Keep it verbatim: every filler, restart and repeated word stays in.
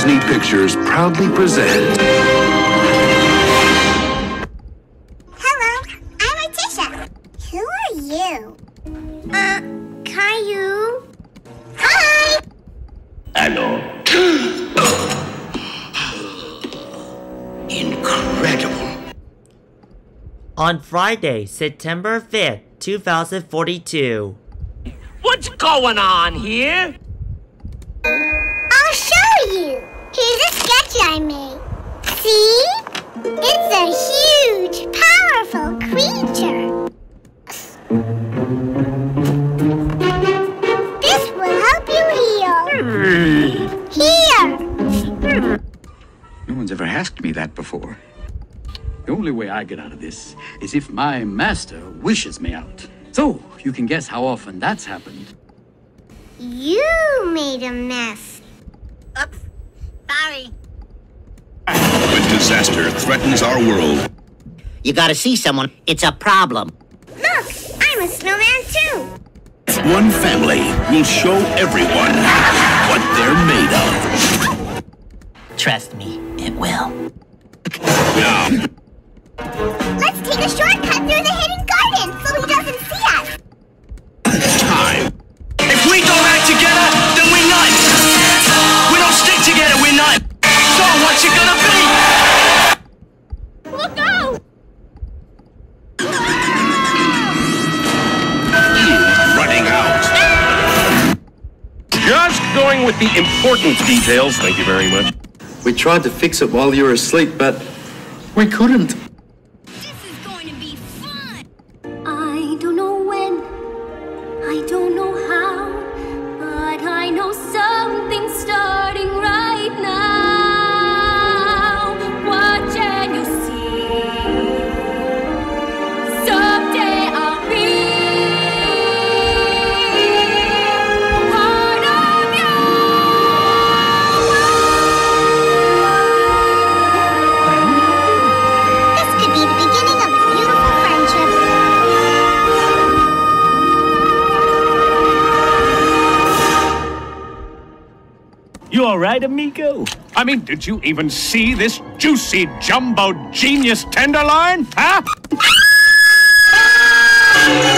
Disney Pictures proudly present... Hello, I'm Artisha. Who are you? Uh, Caillou? Hi! Hello. Incredible. On Friday, September fifth, two thousand forty-two. What's going on here? I'll show you. Here's a sketch I made. See? It's a huge, powerful creature. This will help you heal. Here. No one's ever asked me that before. The only way I get out of this is if my master wishes me out. So, you can guess how often that's happened. You made a mess. Oops. Sorry. When disaster threatens our world. You gotta see someone. It's a problem. Look, I'm a snowman too. One family will show everyone what they're made of. Trust me, it will. Now, Let's take a shortcut through the hidden garden so he doesn't see us. time. If we don't act together, then we're nuts. We don't stick together, we're nuts. So what's it gonna be? Look out! Running out. Just going with the important details, thank you very much. We tried to fix it while you were asleep, but we couldn't. This is going to be fun. I don't know when, I don't know how, but I know something's starting right now. Watch and you'll see. Someday I'll be part of you. This could be the beginning of a beautiful friendship. You alright, amigo? I mean, did you even see this juicy jumbo genius tenderloin? Huh?